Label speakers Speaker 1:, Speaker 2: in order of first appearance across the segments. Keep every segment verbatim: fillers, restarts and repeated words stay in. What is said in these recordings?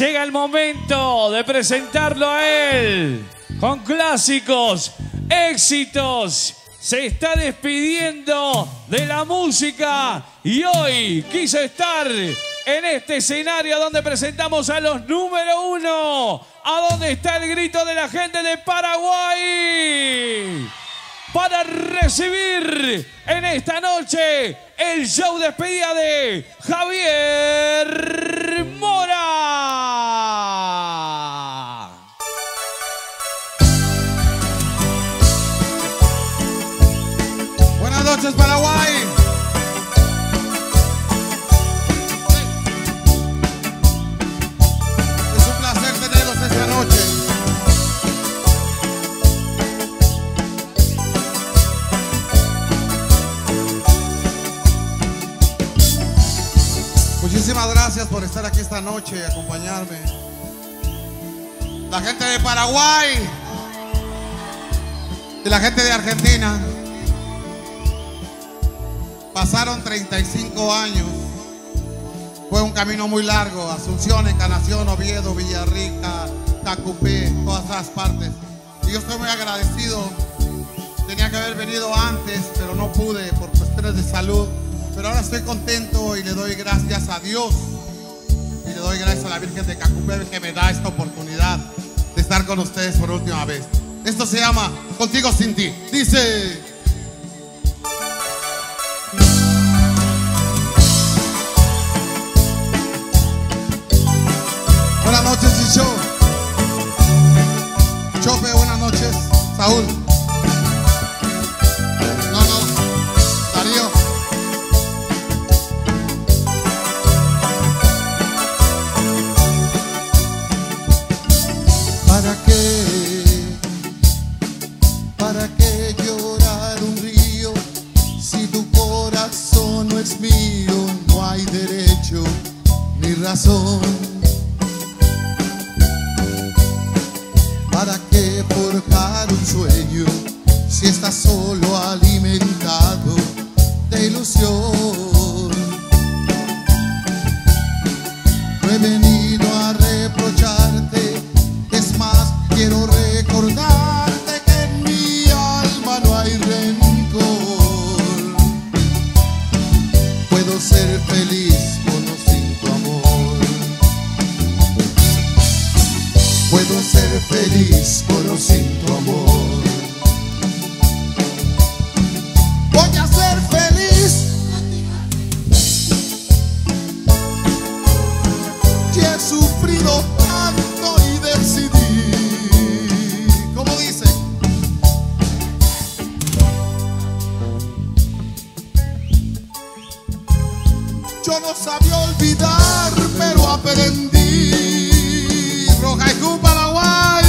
Speaker 1: Llega el momento de presentarlo a él con clásicos, éxitos. Se está despidiendo de la música y hoy quiso estar en este escenario donde presentamos a los número uno. ¿A dónde está el grito de la gente de Paraguay? Para recibir en esta noche el show despedida de Javier Mora.
Speaker 2: Buenas noches, Paraguay. Es un placer tenerlos esta noche. Muchísimas gracias por estar aquí esta noche y acompañarme. La gente de Paraguay y la gente de Argentina. Pasaron treinta y cinco años. Fue un camino muy largo. Asunción, Encarnación, Oviedo, Villarrica, Tacupé, todas las partes. Y yo estoy muy agradecido. Tenía que haber venido antes, pero no pude por cuestiones de salud. Pero ahora estoy contento y le doy gracias a Dios. Y le doy gracias a la Virgen de Tacupé que me da esta oportunidad de estar con ustedes por última vez. Esto se llama Contigo Sin Ti. Dice... Buenas noches, Chicho. Chope, buenas noches. Saúl. No, no. Darío. ¿Para qué? ¿Para qué llorar un río si tu corazón no es mío? No hay derecho ni razón. ¿Para qué forjar un sueño si estás solo alimentado de ilusión? No he venido a reprocharte, es más, quiero recordarte que en mi alma no hay rencor. Puedo ser feliz con o sin tu amor. Puedo ser feliz con o sin tu amor. Voy a ser feliz. Y he sufrido tanto y decidí. ¿Cómo dice? Yo no sabía olvidar, pero aprendí. Roja y Cu, Paraguay.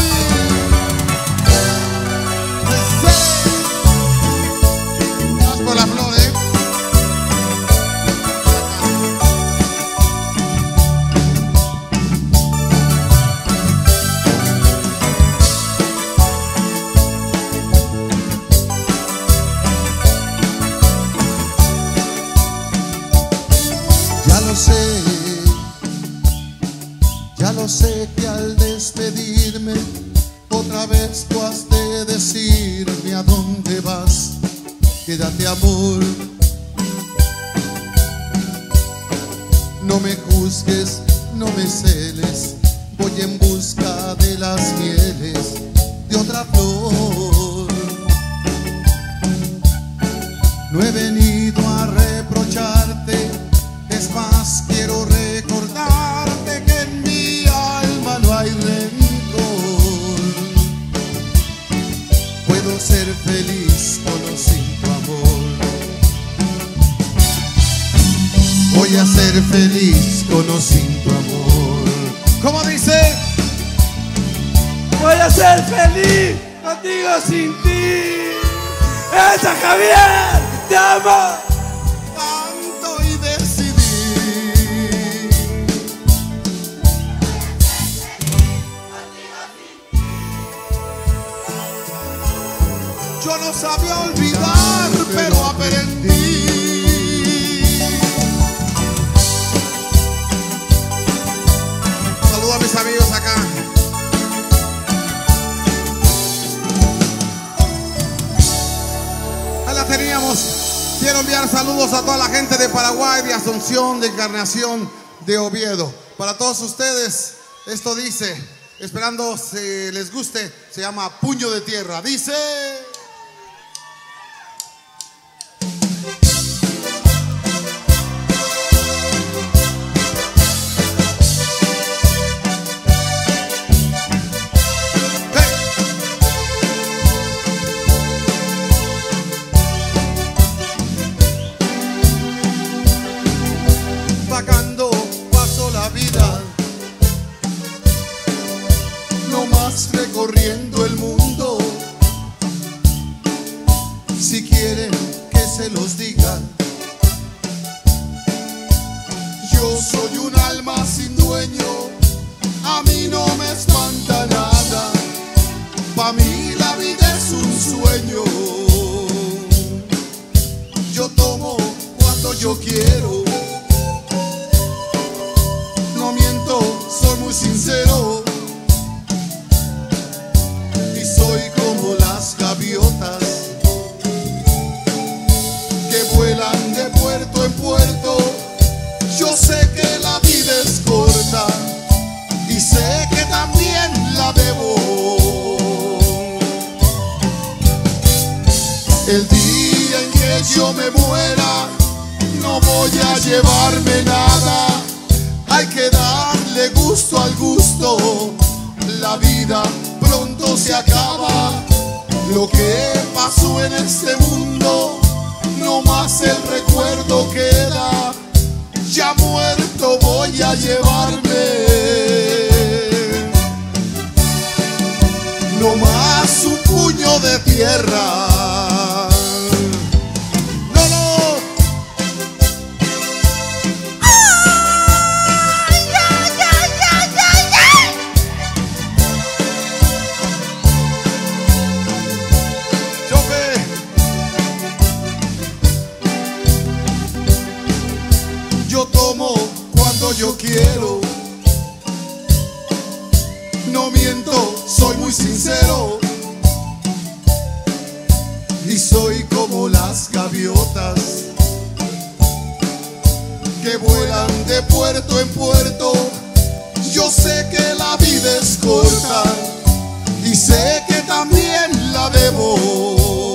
Speaker 2: Vamos por la flor, ¿eh? Ya lo sé. Ya lo sé que al despedirme otra vez tú has de decirme a dónde vas. Quédate, amor. No me juzgues, no me celes. Voy en busca de las mieles de otra flor. No he venido a reprocharte, es más, quiero recordarte que en mi alma no hay rencor. Puedo ser feliz con o sin tu amor. Voy a ser feliz con o sin tu amor. ¿Cómo dice?
Speaker 3: Voy a ser feliz contigo sin ti. ¡Esa, Javier! ¡Te amo!
Speaker 2: Tanto y decidí. Yo no sabía olvidar, pero aprendí. Saludos a mis mis amigos acá. Ahí la teníamos. Quiero enviar saludos a toda la gente de Paraguay, de Asunción, de Encarnación, de Oviedo. Para todos ustedes, esto dice, esperando se les guste, se llama Puño de Tierra. Dice... Vagando paso la vida, no más recorriendo el mundo. Si quieren que se los diga, yo soy un alma sin dueño, a mí no me espanta nada, pa' mí la vida es un sueño. Yo tomo cuando yo quiero, no miento, soy muy sincero, y soy como las gaviotas que vuelan de puerto en puerto. Yo sé que la vida es corta y sé que también la debo. El día en que yo me muera, no voy a llevarme nada. Hay que darle gusto al gusto, la vida pronto se acaba. Lo que pasó en este mundo, no más el recuerdo queda. Ya muerto voy a llevarme, no más un puño de tierra. Yo tomo cuando yo quiero, no miento, soy muy sincero, y soy como las gaviotas que vuelan de puerto en puerto. Yo sé que la vida es corta y sé que también la debo.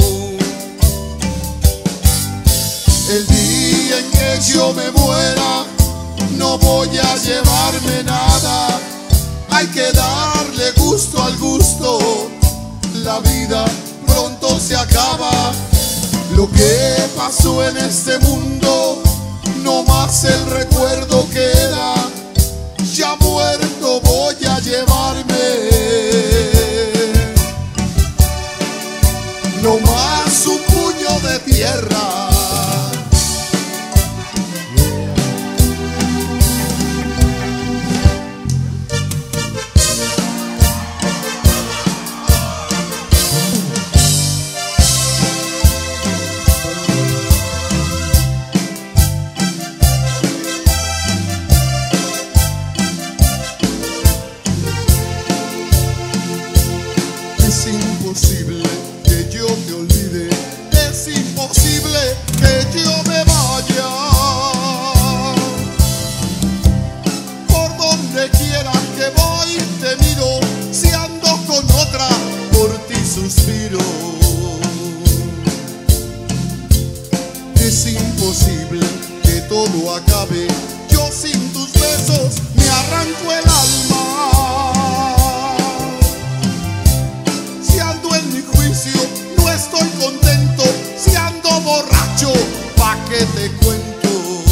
Speaker 2: El día en que yo me muera, no voy a llevarme nada. Hay que darle gusto al gusto, la vida pronto se acaba. Lo que pasó en este mundo, no más el recuerdo queda. Ya muerto voy a llevarme, no más un puño de tierra. Es imposible que yo te olvide, es imposible que yo me vaya. Por donde quiera que voy te miro, si ando con otra, por ti suspiro. Es imposible que todo acabe, yo sin tus besos me arranco el alma. No estoy contento, si ando borracho, pa' que te cuento.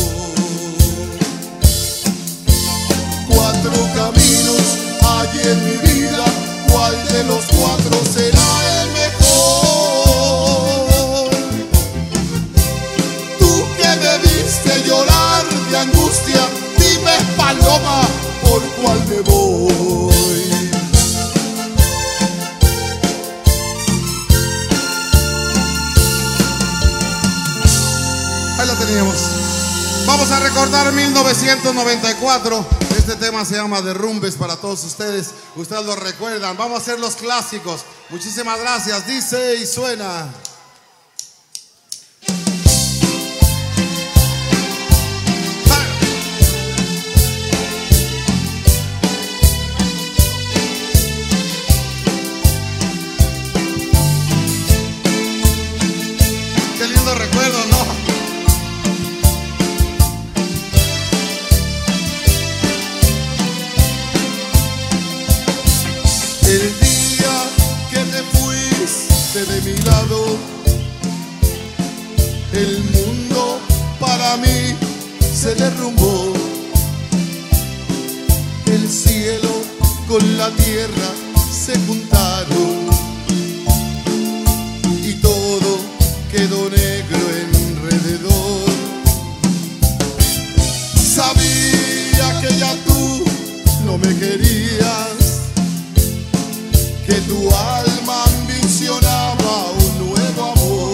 Speaker 2: Cuatro caminos hay en mi vida, ¿cuál de los cuatro será el mejor? Tú que me viste llorar de angustia, dime, paloma, ¿por cuál me voy? Ahí la teníamos. Vamos a recordar mil novecientos noventa y cuatro. Este tema se llama Derrumbes para todos ustedes. Ustedes lo recuerdan. Vamos a hacer los clásicos. Muchísimas gracias. Dice y suena. Qué lindo recuerdo, ¿no? El día que te fuiste de mi lado, el mundo para mí se derrumbó. El cielo con la tierra se juntaron y todo quedó negro alrededor. Sabía que ya tú no me querías, que tu alma ambicionaba un nuevo amor,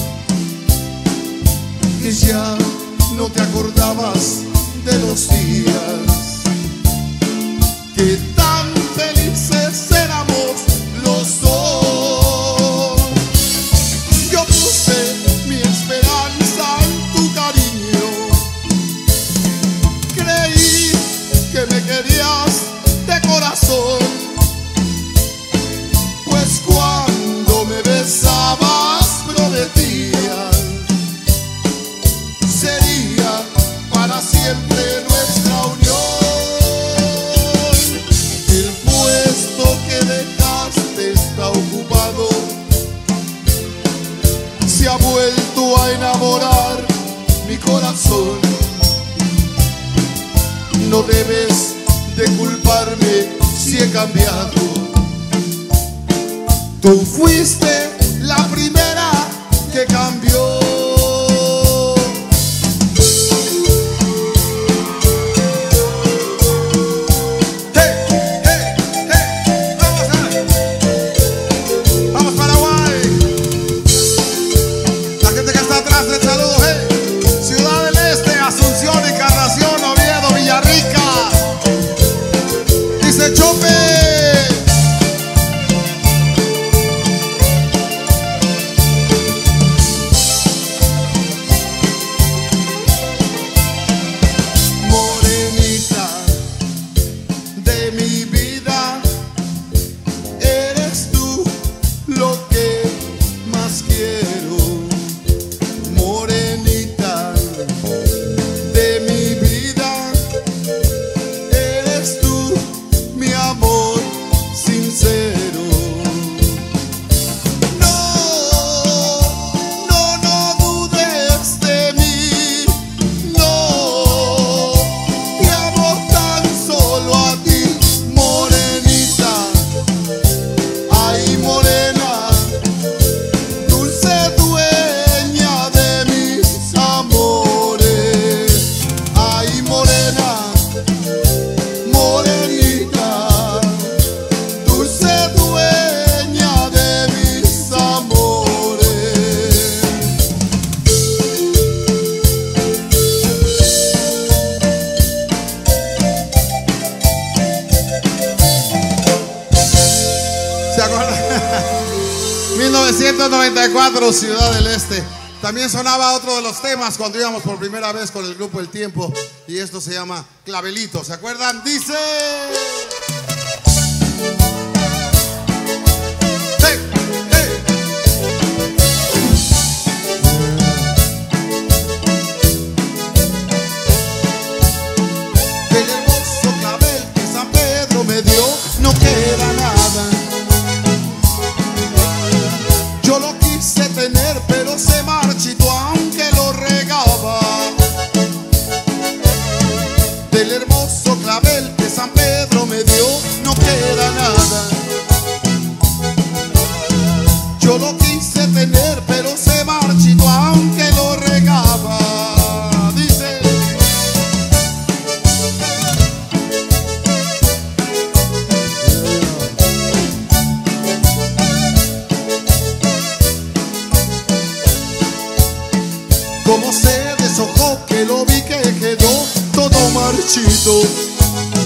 Speaker 2: que ya no te acordabas de los días, que tan felices éramos los dos. Yo puse mi esperanza en tu cariño, creí que me querías de corazón. Cuando me besabas prometías sería para siempre nuestra unión. El puesto que dejaste está ocupado, se ha vuelto a enamorar mi corazón. No debes de culparme si he cambiado. Tú fuiste la primera que cambió. Hey, hey, hey, vamos a, vamos Paraguay. La gente que está atrás, el saludo. Hey, Ciudad del Este, Asunción, Encarnación, Oviedo, Villarrica. Dice Chope. mil novecientos noventa y cuatro, Ciudad del Este. También sonaba otro de los temas cuando íbamos por primera vez con el grupo El Tiempo, y esto se llama Clavelito. ¿Se acuerdan? Dice... Hey, hey. El hermoso clavel que San Pedro me dio no queda nada. Yo lo quise tener, pero se marchitó aunque lo regaba. Del hermoso clavel que San Pedro me dio no queda nada. Yo lo quise tener, pero se marchitó aunque lo regaba. Dice... Como se deshojó, que lo vi que quedó todo marchito.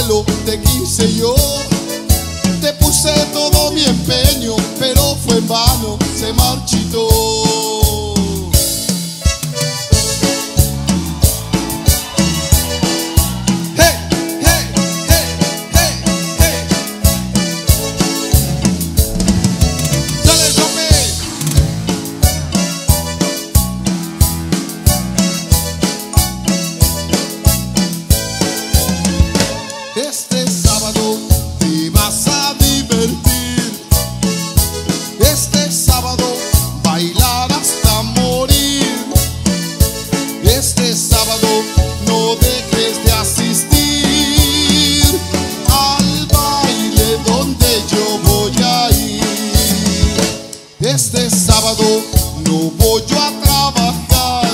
Speaker 4: cielo te quise yo. Te puse todo mi empeño, pero fue en vano, se marchitó. Este sábado no voy yo a trabajar.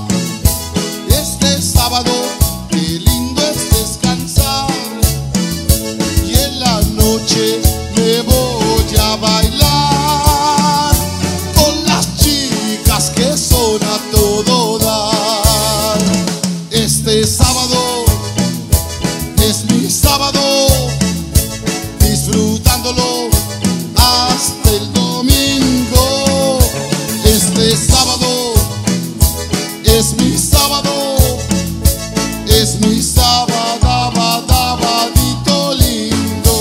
Speaker 4: Este sábado qué lindo es descansar. Y en la noche me voy a bailar con las chicas que son a todo dar. Este sábado es mi sábado, disfrutándolo hasta el domingo. Este sábado es mi sábado, es mi sábado, sabadito lindo.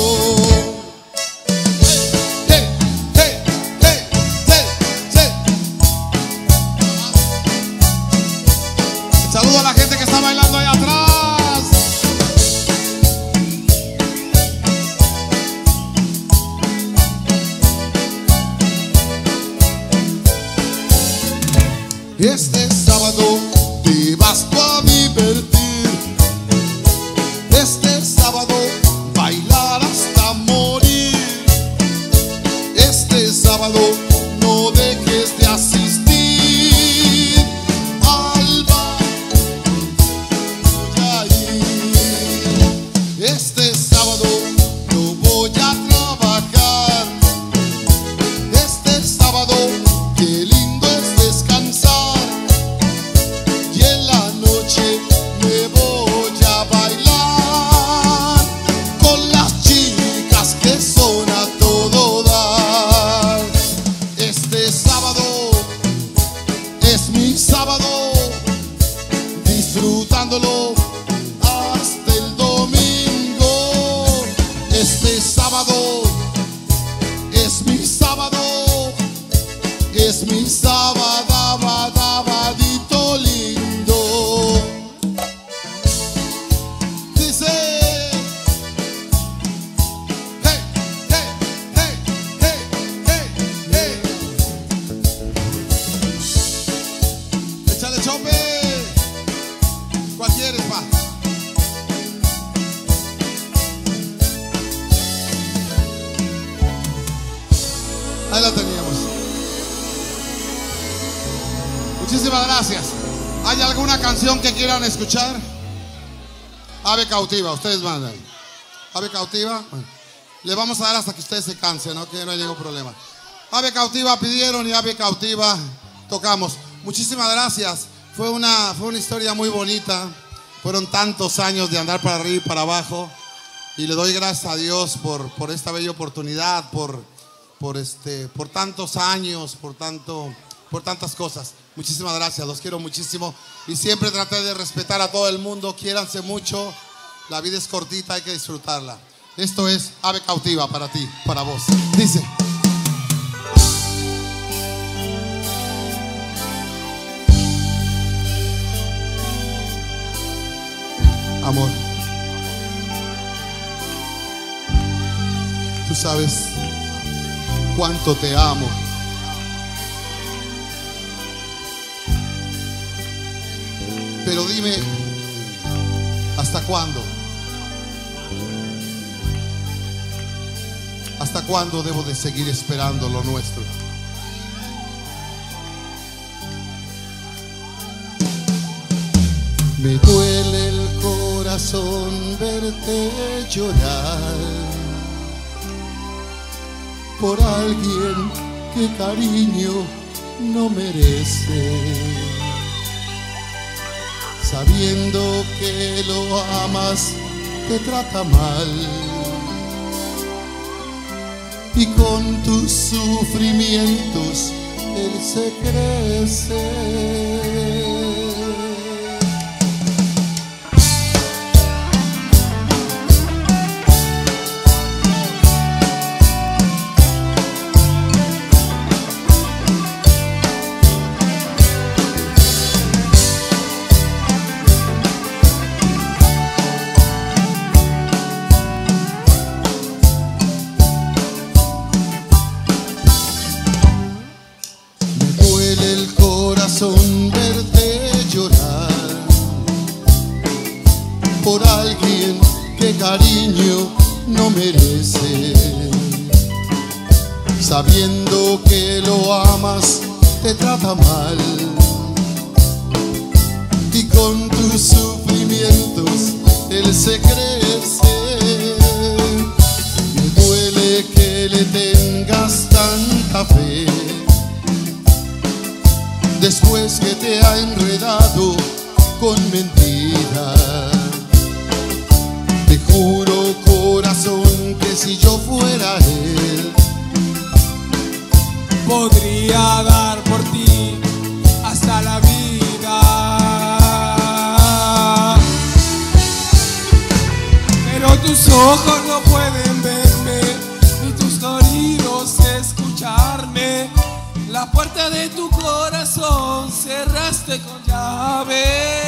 Speaker 4: Hey, hey, hey, hey, hey, hey. Saludo a la gente que está bailando ahí atrás. Este sábado te vas tú a divertir. Este sábado bailar hasta morir. Este sábado no dejes de asistir al baile. Este sábado no voy a trabajar. Este sábado qué lindo es descansar. Y en la noche me voy a bailar con las chicas que son a todo dar. Este sábado es mi sábado, disfrutándolo hasta el domingo. Este sábado es mi sábado, es mi sábado, sabadito lindo. Dice, hey, hey, hey, hey, hey, hey. Échale chope. ¿Cuál quieres, pa? Ahí la teníamos. Muchísimas gracias. ¿Hay alguna canción que quieran escuchar? Ave Cautiva, ustedes mandan. Ave Cautiva. Bueno, le vamos a dar hasta que ustedes se cansen, ¿no? Que no hay ningún problema. Ave Cautiva pidieron y Ave Cautiva tocamos. Muchísimas gracias. Fue una, fue una historia muy bonita. Fueron tantos años de andar para arriba y para abajo. Y le doy gracias a Dios por, por esta bella oportunidad, por, por, este, por tantos años, por, tanto, por tantas cosas. Muchísimas gracias, los quiero muchísimo. Y siempre traté de respetar a todo el mundo. Quiéranse mucho. La vida es cortita, hay que disfrutarla. Esto es Ave Cautiva para ti, para vos. Dice. Amor, tú sabes cuánto te amo. Pero dime, ¿hasta cuándo? ¿Hasta cuándo debo de seguir esperando lo nuestro? Me duele el corazón verte llorar por alguien que cariño no merece, sabiendo que lo amas te trata mal y con tus sufrimientos él se crece. Verte llorar por alguien que cariño no merece, sabiendo que lo amas te trata mal y con tus sufrimientos él se crece. Me duele que le tengas tanta fe después que te ha enredado con mentiras. Te juro, corazón, que si yo fuera él,
Speaker 3: podría dar por ti hasta la vida. Pero tus ojos no pueden verme, ni tus oídos escucharme. La puerta de tu corazón cerraste con llave.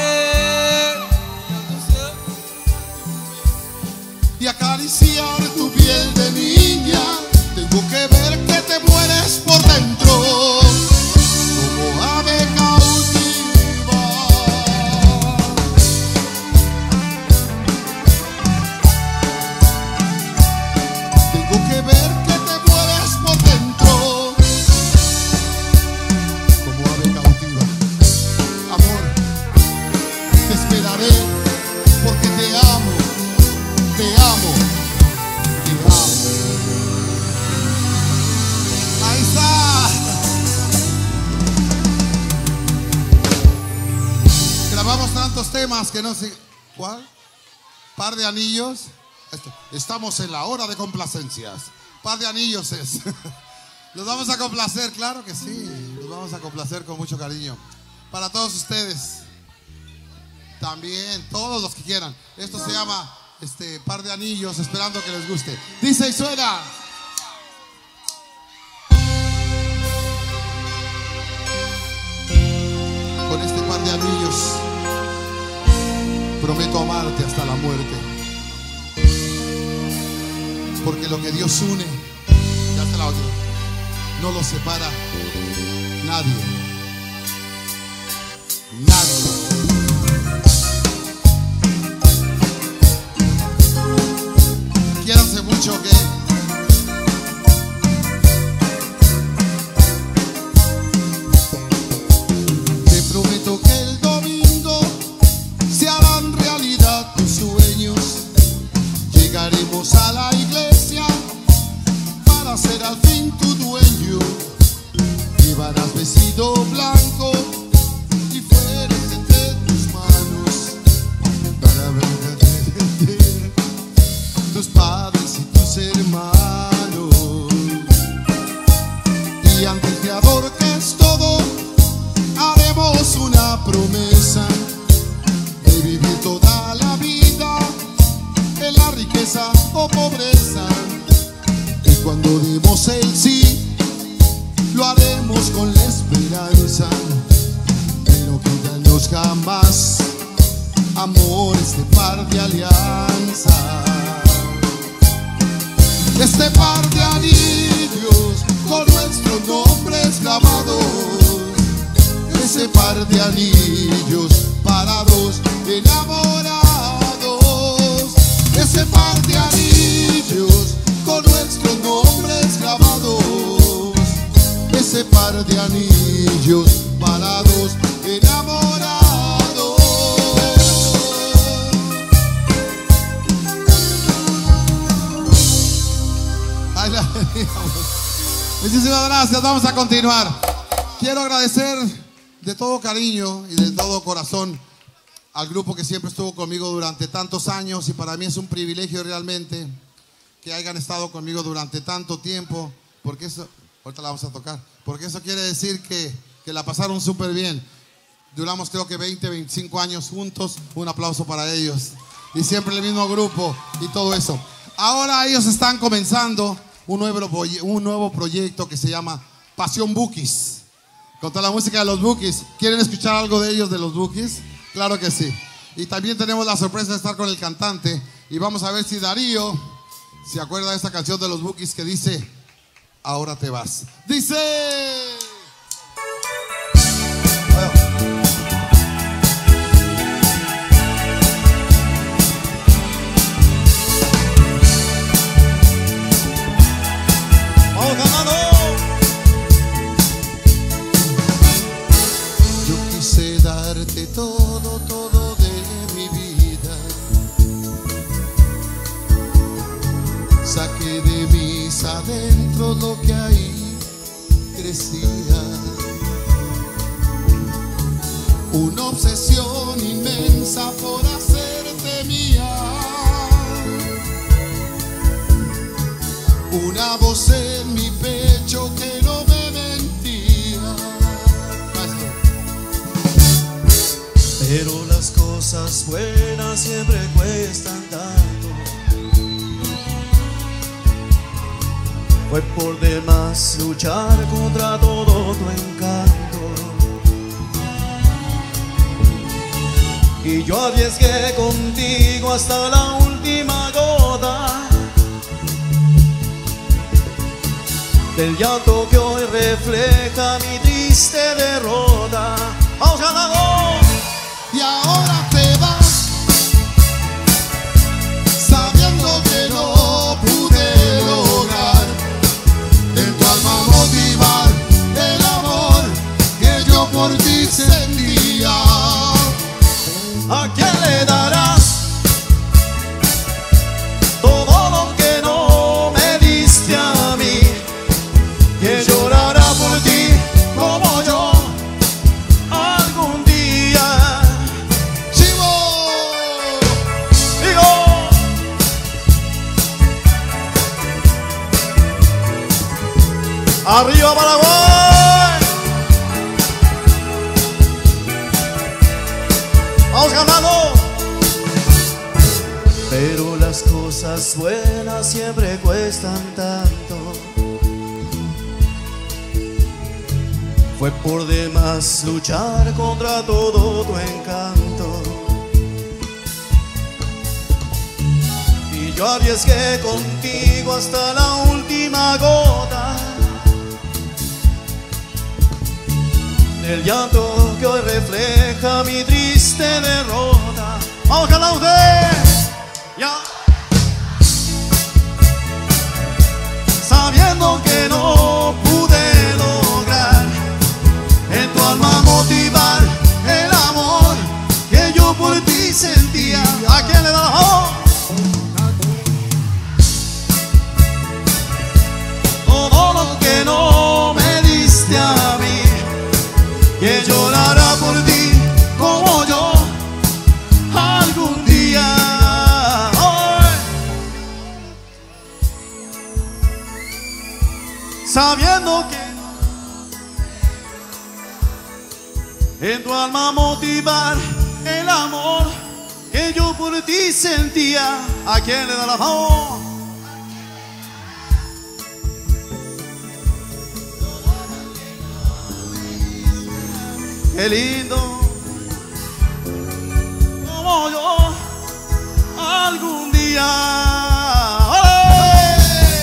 Speaker 4: Y acariciar tu piel de niña, tengo que ver que te mueres por dentro, como ave cautiva. Tengo que ver que te mueres por dentro, como ave cautiva. Amor, te esperaré porque te amo, te amo, te amo. Ahí está. Grabamos tantos temas que no sé. ¿Cuál? Par de anillos. Estamos en la hora de complacencias. Par de anillos es. Los vamos a complacer, claro que sí. Los vamos a complacer con mucho cariño. Para todos ustedes. También, todos los que quieran. Esto se llama este Par de Anillos, esperando que les guste. Dice y suena. Con este par de anillos prometo amarte hasta la muerte, porque lo que Dios une, ya está la otra, no lo separa nadie. Nadie. Quiéranse mucho, que te prometo que el domingo se harán realidad tus sueños. Llegaremos a la iglesia para ser al fin tu dueño. Llevarás vestido blanco y flores entre tus manos para ver tus padres y tus hermanos, y ante el Creador que es todo haremos una promesa de vivir toda la vida en la riqueza o pobreza, y cuando demos el sí lo haremos con la esperanza de no quitarnos jamás, amor, este par de alianza. Este par de anillos con nuestros nombres grabados, ese par de anillos para dos enamorados, ese par de anillos con nuestros nombres grabados, ese par de anillos para dos enamorados. Muchísimas gracias, vamos a continuar. Quiero agradecer de todo cariño y de todo corazón al grupo que siempre estuvo conmigo durante tantos años, y para mí es un privilegio realmente que hayan estado conmigo durante tanto tiempo, porque eso, ahorita la vamos a tocar, porque eso quiere decir que, que la pasaron súper bien. Duramos creo que veinte, veinticinco años juntos. Un aplauso para ellos. Y siempre el mismo grupo y todo eso. Ahora ellos están comenzando un nuevo, un nuevo proyecto que se llama Pasión Bukis, con toda la música de los Bukis. ¿Quieren escuchar algo de ellos, de los Bukis? Claro que sí. Y también tenemos la sorpresa de estar con el cantante. Y vamos a ver si Darío se acuerda de esta canción de los Bukis que dice: ahora te vas. Dice...
Speaker 5: ¡Vamos ganando!
Speaker 4: Yo quise darte todo, todo de mi vida. Saqué de mis adentro lo que ahí crecía. Una obsesión inmensa por hacerte mía. Una voz en mi pecho que no me mentía.
Speaker 5: Pero las cosas buenas siempre cuestan tanto. Fue por demás luchar contra todo tu encanto. Y yo arriesgué contigo hasta la última gota del llanto que hoy refleja mi triste derrota. ¡Vamos ganando!
Speaker 4: Y ahora te vas, sabiendo que no pude lograr en tu alma motivar el amor que yo por ti sentía.
Speaker 5: ¿A quién le darás todo lo que no me diste a mí? Que llorará por ti como yo algún día.
Speaker 4: ¡Chivo!
Speaker 5: Digo, arriba Paraguay. Vamos ganando. Pero las cosas buenas siempre cuestan tanto. Fue por demás luchar contra todo tu encanto. Y yo arriesgué contigo hasta la última gota del llanto que hoy refleja mi triste derrota. ¡Vamos a cantar ustedes! ¡Ya! Sabiendo que no pude lograr en tu alma motivar el amor que yo por ti sentía. ¿A quién le da la voz? Todo lo que no me diste a mí, que llorará por ti como yo algún día. Oh. Sabiendo que en tu alma motivar el amor que yo por ti sentía. ¿A quién le da la mano? Qué lindo, como yo algún día. ¡Olé!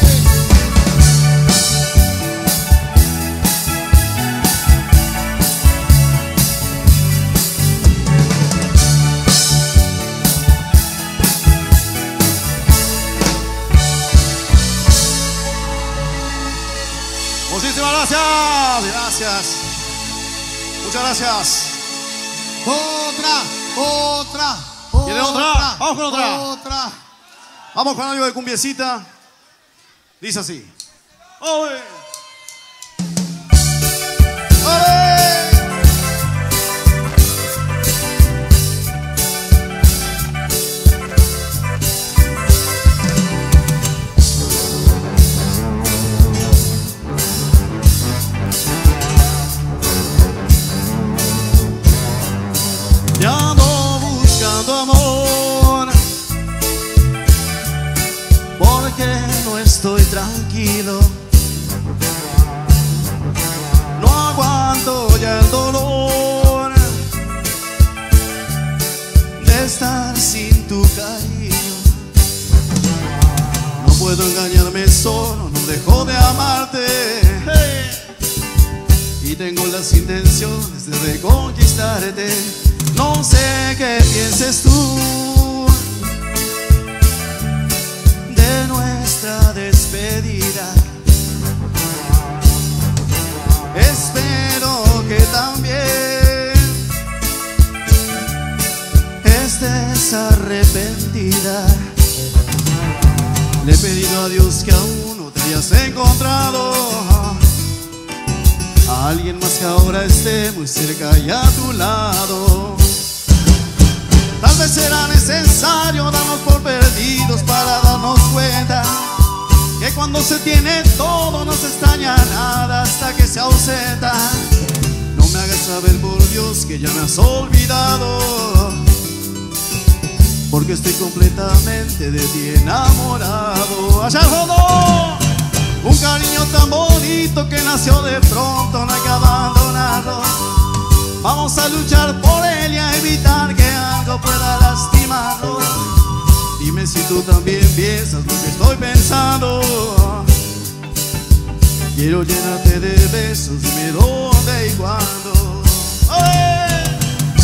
Speaker 5: Muchísimas gracias, gracias. Muchas gracias.
Speaker 4: Otra, otra,
Speaker 5: ¿Quiere otra? Vamos con otra.
Speaker 4: Otra.
Speaker 5: Vamos con algo de cumbiecita. Dice así. ¡Oye! ¡Oye! tranquilo. No aguanto ya el dolor de estar sin tu cariño. No puedo engañarme solo, no dejo de amarte. Y tengo las intenciones de reconquistarte. No sé qué pienses tú de nuestra despedida. Espero que también estés arrepentida. Le he pedido a Dios que aún no te hayas encontrado a alguien más que ahora esté muy cerca y a tu lado. Tal vez será necesario darnos por perdidos para darnos cuenta que cuando se tiene todo no se extraña nada hasta que se ausenta. No me hagas saber por Dios que ya me has olvidado, porque estoy completamente de ti enamorado. Allá al fondo, un cariño tan bonito que nació de pronto, no hay que abandonarlo. Vamos a luchar por él y a evitar que algo pueda lastimarlo. Dime si tú también piensas lo que estoy pensando. Quiero llenarte de besos, dime dónde y cuándo. ¡Ay!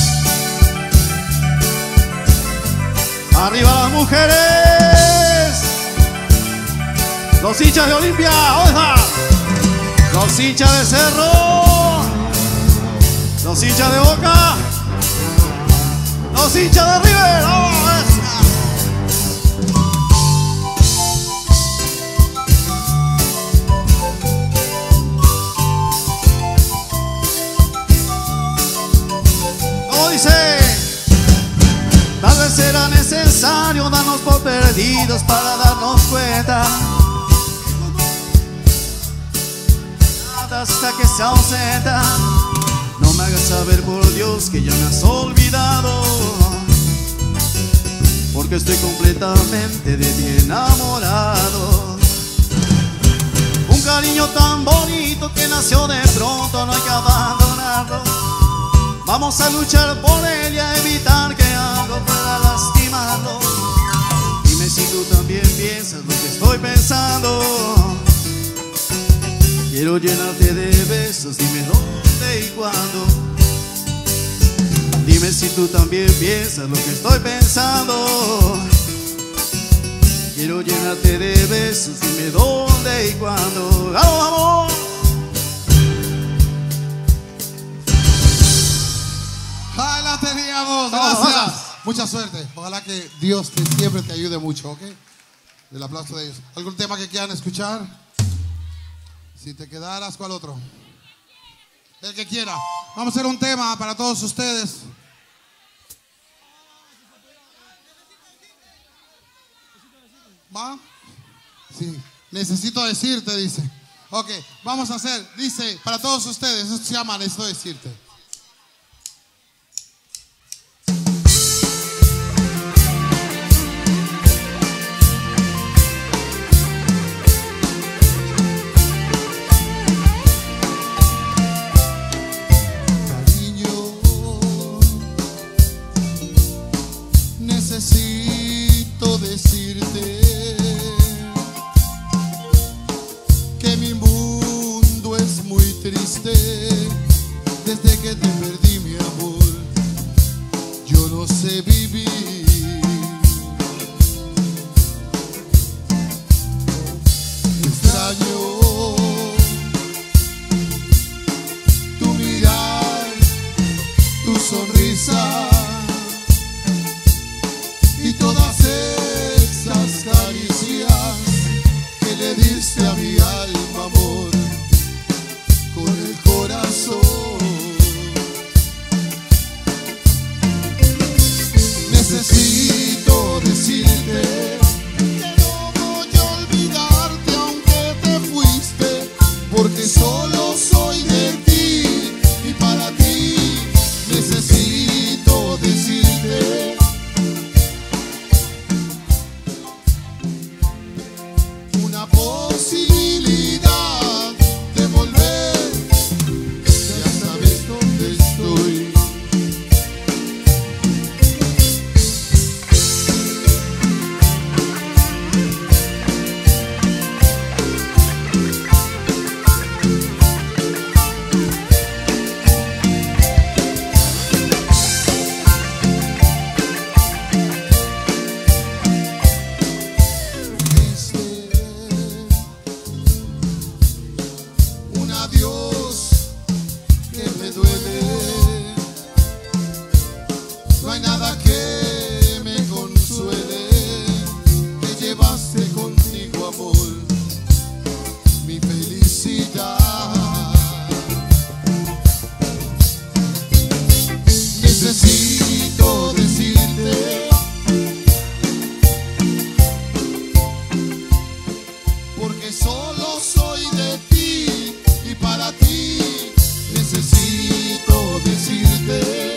Speaker 5: Arriba las mujeres, los hinchas de Olimpia, ¿dónde están? Los hinchas de Cerro, los hinchas de Boca, los hinchas de River. ¡Vamos! ¿Cómo dice? Tal vez será necesario darnos por perdidos para darnos cuenta hasta que se ausenta. No me hagas saber por Dios que ya me has olvidado, porque estoy completamente de ti enamorado. Un cariño tan bonito que nació de pronto, no hay que abandonarlo. Vamos a luchar por él y a evitar que algo pueda lastimarlo. Dime si tú también piensas lo que estoy pensando. Quiero llenarte de besos, dime dónde y cuándo. Dime si tú también piensas lo que estoy pensando. Quiero llenarte de besos, dime dónde y cuándo. ¡Vamos, vamos!
Speaker 2: Ahí la teníamos, gracias. Mucha suerte. Ojalá que Dios te, siempre te ayude mucho, ¿ok? El aplauso de ellos. ¿Algún tema que quieran escuchar? Si te quedaras, ¿cuál otro? El que quiera. Vamos a hacer un tema para todos ustedes. ¿Va? Sí. Necesito decirte, dice. Ok, vamos a hacer, dice, para todos ustedes. Eso se llama Necesito decirte.
Speaker 6: Necesito decirte que mi mundo es muy triste. Desde que te perdí, mi amor, yo no sé vivir. Extraño tu mirar, tu sonrisa y todas esas caricias que le diste a mi alma, amor, con el corazón. Necesito decirte que no voy a olvidarte aunque te fuiste, porque solo soy de ti y para ti. Necesito decirte una posibilidad tu amor, mi felicidad. Necesito decirte, porque solo soy de ti y para ti. Necesito decirte,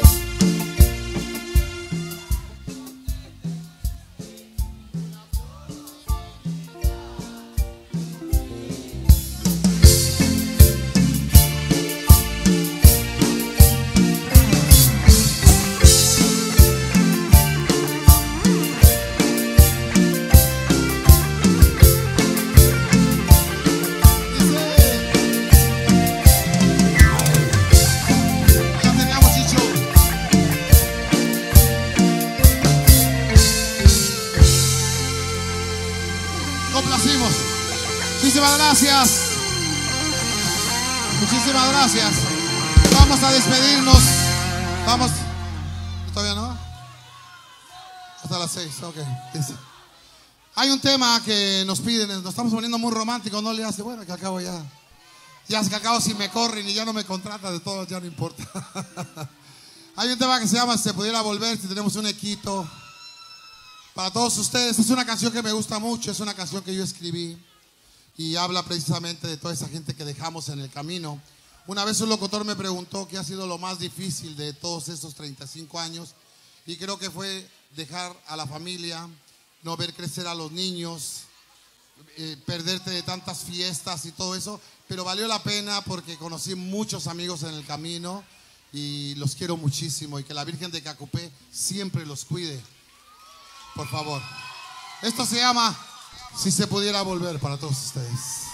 Speaker 6: complacimos. Muchísimas gracias. Muchísimas gracias. Vamos a despedirnos. Vamos. ¿Todavía no? Hasta las seis. Ok. Hay un tema que nos piden. Nos estamos poniendo muy románticos. No le hace. Bueno, que acabo ya. Ya es que acabo si me corren y ya no me contratan de todo. Ya no importa. Hay un tema que se llama Si se pudiera volver. Si tenemos un equito. Para todos ustedes, es una canción que me gusta mucho, es una canción que yo escribí y habla precisamente de toda esa gente que dejamos en el camino. Una vez un locutor me preguntó qué ha sido lo más difícil de todos estos treinta y cinco años y creo que fue dejar a la familia, no ver crecer a los niños, eh, perderte de tantas fiestas y todo eso, pero valió la pena porque conocí muchos amigos en el camino y los quiero muchísimo y que la Virgen de Cacupé siempre los cuide. Por favor. Esto se llama Si se pudiera volver para todos ustedes.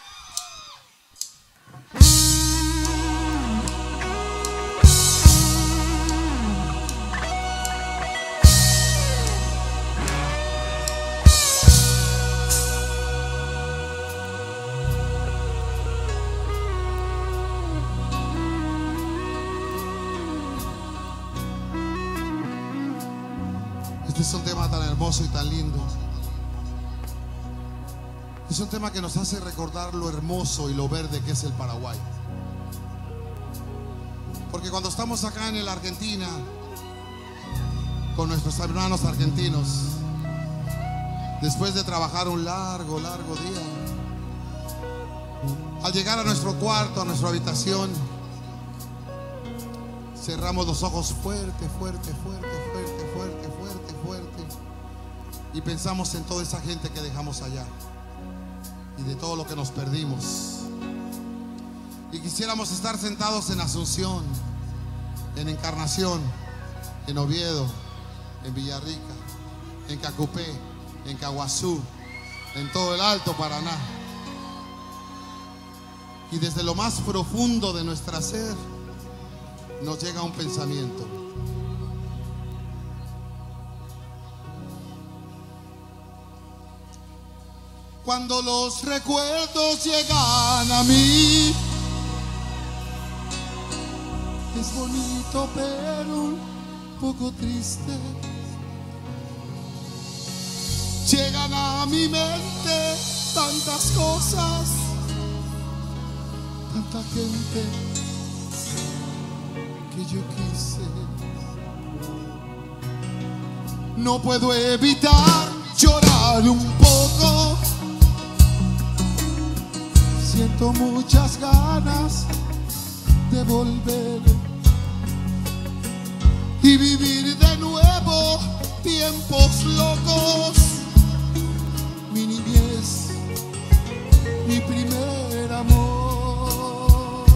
Speaker 6: Este es un tema tan hermoso y tan lindo. Es un tema que nos hace recordar lo hermoso y lo verde que es el Paraguay. Porque cuando estamos acá en la Argentina, con nuestros hermanos argentinos, después de trabajar un largo, largo día, al llegar a nuestro cuarto, a nuestra habitación, cerramos los ojos fuerte, fuerte, fuerte, fuerte, fuerte, fuerte, fuerte. Y pensamos en toda esa gente que dejamos allá. Y de todo lo que nos perdimos. Y quisiéramos estar sentados en Asunción, en Encarnación, en Oviedo, en Villarrica, en Cacupé, en Caguazú, en todo el Alto Paraná. Y desde lo más profundo de nuestra ser nos llega un pensamiento. Cuando los recuerdos llegan a mí, es bonito pero un poco triste. Llegan a mi mente tantas cosas, tanta gente que yo quise. No puedo evitar llorar un poco. Siento muchas ganas de volver y vivir de nuevo tiempos locos. Mi niñez, mi primer amor.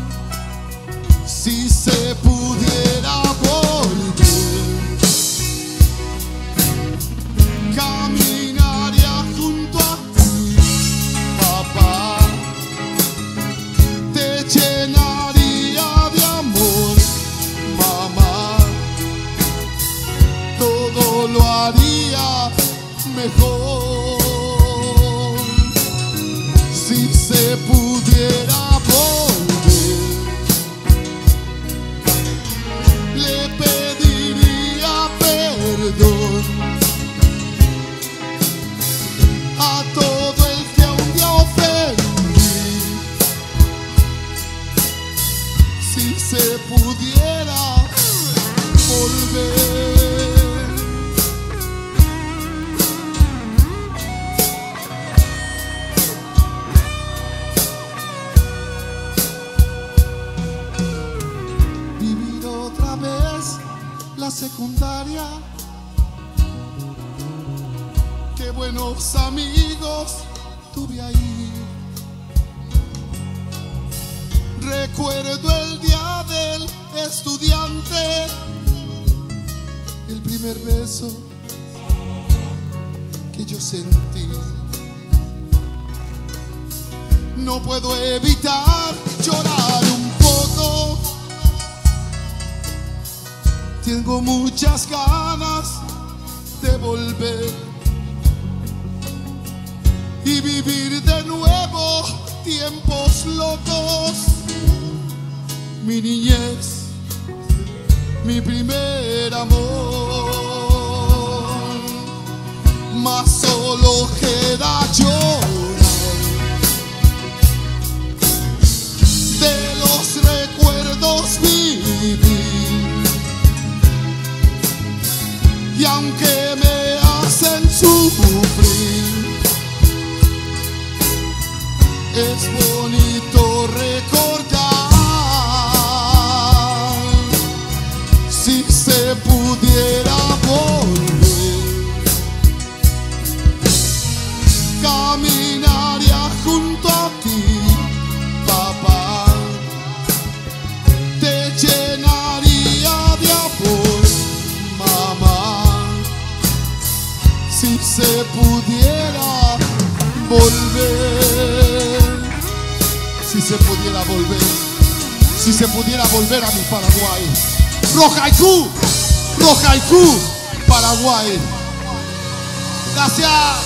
Speaker 6: Si se pudiera volver, caminaría junto a ti, papá. Te llenaría de amor, mamá. Todo lo haría mejor. Si se pudiera volver, le pediría perdón a todos
Speaker 5: secundaria. Qué buenos amigos tuve ahí. Recuerdo el día del estudiante, el primer beso que yo sentí. No puedo evitar llorar un poco. Tengo muchas ganas de volver y vivir de nuevo tiempos locos. Mi niñez, mi primer amor. Mas solo queda llorar de los recuerdos vivir. Y aunque me hacen sufrir, es bonito recordar. Si se pudiera volver, caminaría junto a ti, papá. Te llenaría de amor, mamá. Si se pudiera volver, si se pudiera volver, si se pudiera volver a mi Paraguay. Rojaicú, Rojaicú, Paraguay. Gracias.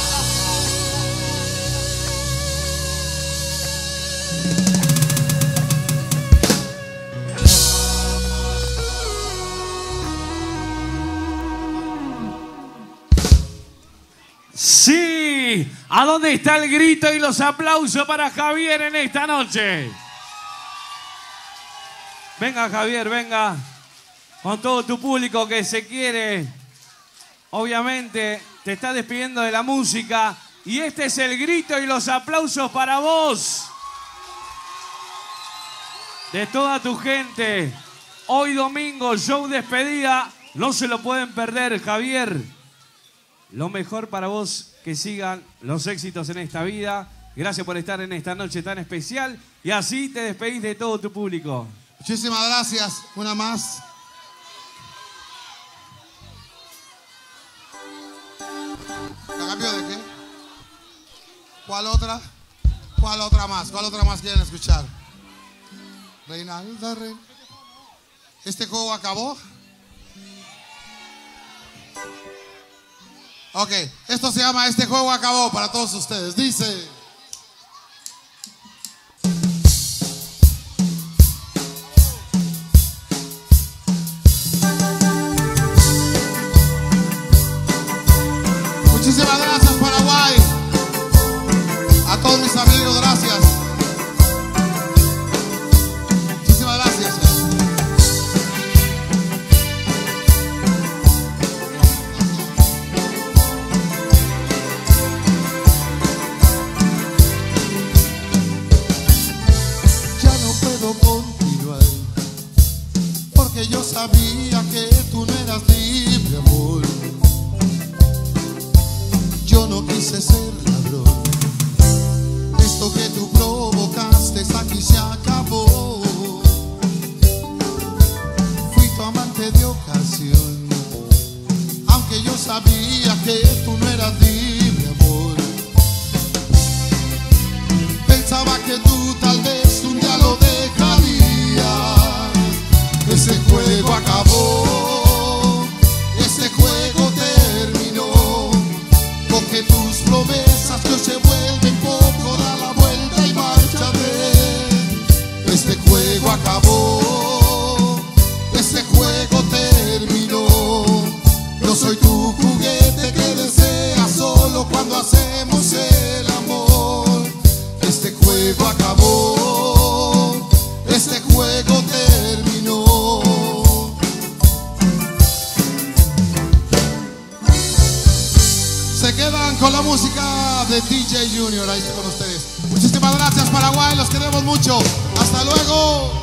Speaker 1: Sí, ¿a dónde está el grito y los aplausos para Javier en esta noche? Venga, Javier, venga, con todo tu público que se quiere. Obviamente te está despidiendo de la música y este es el grito y los aplausos para vos, de toda tu gente. Hoy domingo, show despedida, no se lo pueden perder, Javier. Lo mejor para vos, que sigan los éxitos en esta vida. Gracias por estar en esta noche tan especial. Y así te despedís de todo tu público.
Speaker 6: Muchísimas gracias. Una más. ¿A cambio de qué? ¿Cuál otra? ¿Cuál otra más? ¿Cuál otra más quieren escuchar? Reinalda, Reina. ¿Este juego acabó? Ok, esto se llama Este juego acabó para todos ustedes. Dice... Muchísimas gracias, Paraguay. A todos mis amigos, gracias. Muchísimas gracias. Continuar, porque yo sabía que tú no eras libre, amor. Yo no quise ser ladrón. Esto que tú provocaste aquí se acabó. Fui tu amante de ocasión, aunque yo sabía que tú no eras libre, amor. Pensaba que tú tal vez un día lo dejarías. Ese juego acabó, ese juego terminó, porque tus promesas que se vuelven poco, da la vuelta y márchate. Este juego acabó, ese juego terminó. Yo soy tu juguete que deseas solo cuando hacemos el amor. Este juego acabó, este juego terminó. Se quedan con la música de D J Junior, ahí está con ustedes. Muchísimas gracias, Paraguay, los queremos mucho. Hasta luego.